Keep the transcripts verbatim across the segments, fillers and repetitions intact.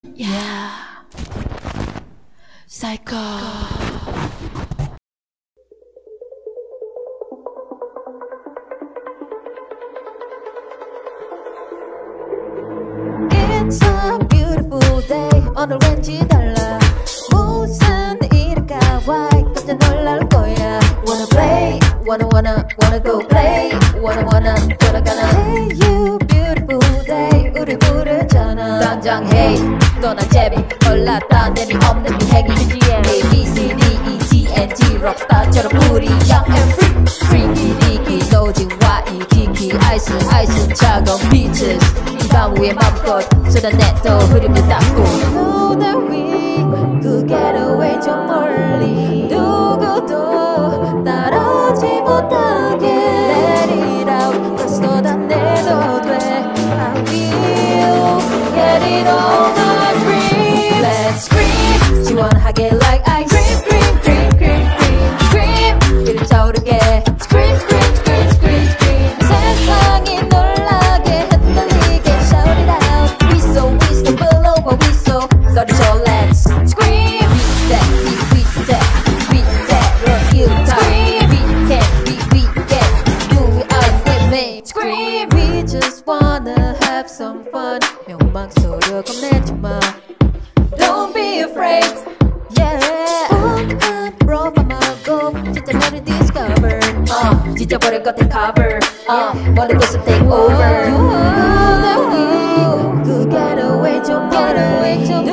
Yeah, psycho. It's a beautiful day. 오늘 왠지 달라. 무슨 일일까? Why 깜짝 놀랄 거야. Wanna play, wanna wanna wanna go play. Wanna wanna wanna gonna. Hey you beautiful day. 우리 부르잖아. 당장 hey 떠난 제비 올랐다 내미 없는 비행기 A B C D E T N T 록스타처럼 우리 young and free. Freaky dicky 노진 Y 키키 아이스 아이스 차가운 beaches. 밤 위에 맘껏 쏟아내도 흐림도 닦고 know that we could get away 좀 멀리 누구도 따라오지 못하게 let it out 더 쏟아내도 돼 I will get it on my dreams let's scream 시원하게 like ice scream scream scream scream scream scream 이를 차오르게 scream scream scream scream scream 세상이 놀라게 흔들리게 shout it out we so we so below but we so sorry so let's scream we that we we that we that run you scream we can we we can do it out with me scream we just wanna have some fun 명망스러워 겁내지 마 don't be afraid yeah on up roll by my go 진짜 너를 discover uh, 지져버릴 것 같은 cover uh, 모든 것을 take over you know that we could get away 좀 get away 좀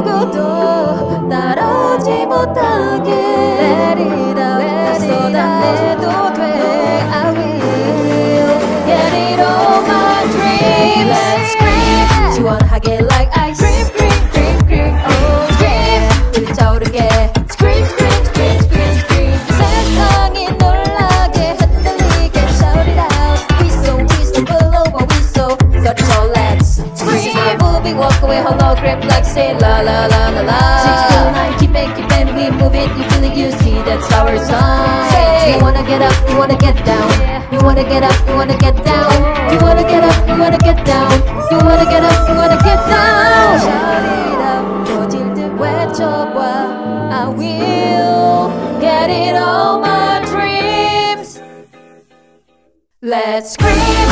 누구도 따라오지 못하게 let it out 다 쏟아내도 돼 I will get it on my dreams let's scream 시원하게 like ice scream scream scream scream oh scream 이를 차오르게 scream scream scream scream scream 세상이 놀라게 흔들리게 shout it out we so we so below but we so sorry so let's scream moving walk away hologram like say la la la la la six to nine keep it keep it we move it you feel it you see that's our sign say you wanna get up you wanna get down you wanna get up you wanna get down you wanna get up you wanna get down you wanna get up you wanna get down shout it out 터질 듯 외쳐봐 I will get it on my dreams let's scream